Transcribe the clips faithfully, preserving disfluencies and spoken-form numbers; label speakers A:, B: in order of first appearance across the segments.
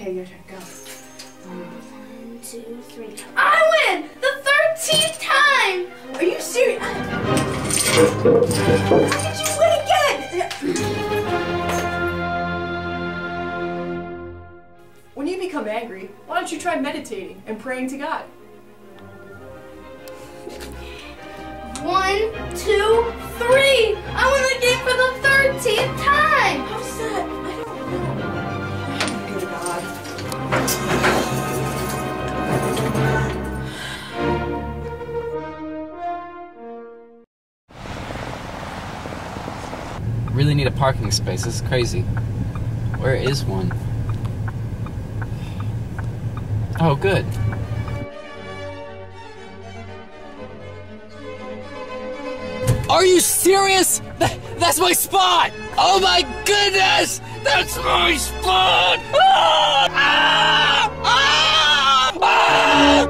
A: Okay, your turn. Go.
B: One, two, three.
A: I win! The thirteenth time! Are you serious? How did you win again? When you become angry, why don't you try meditating and praying to God?
B: One, two, three! I won the game for the thirteenth time!
A: How's that? I don't know. Good God.
C: Really need a parking space. This is crazy. Where is one? Oh, good. Are you serious? That, that's my spot! Oh my goodness! That's my spot! Ah! Ah! Ah!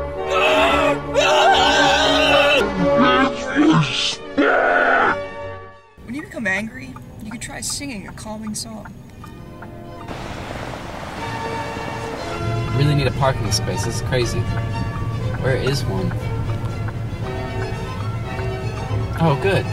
C: Ah!
D: When you become angry, you can try singing a calming song.
C: Really need a parking space. This is crazy. Where is one? Oh, good.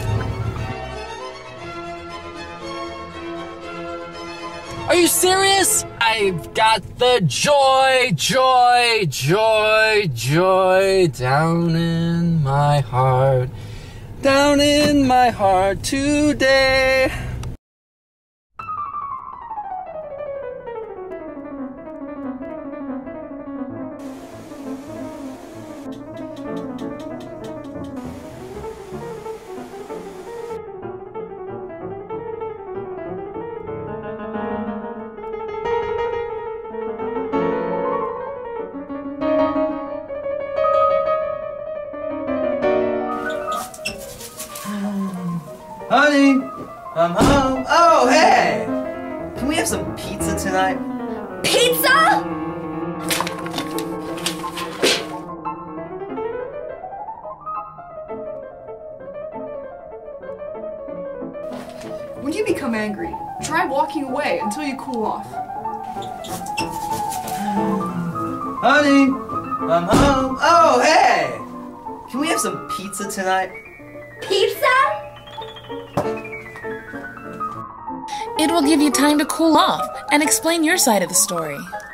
C: Are you serious? I've got the joy, joy, joy, joy down in my heart. Down in my heart today.
E: Honey, I'm home. Oh, hey! Can we have some pizza tonight?
B: Pizza?
A: When you become angry, try walking away until you cool off.
E: Honey, I'm home. Oh, hey! Can we have some pizza tonight?
B: Pizza?
F: It will give you time to cool off and explain your side of the story.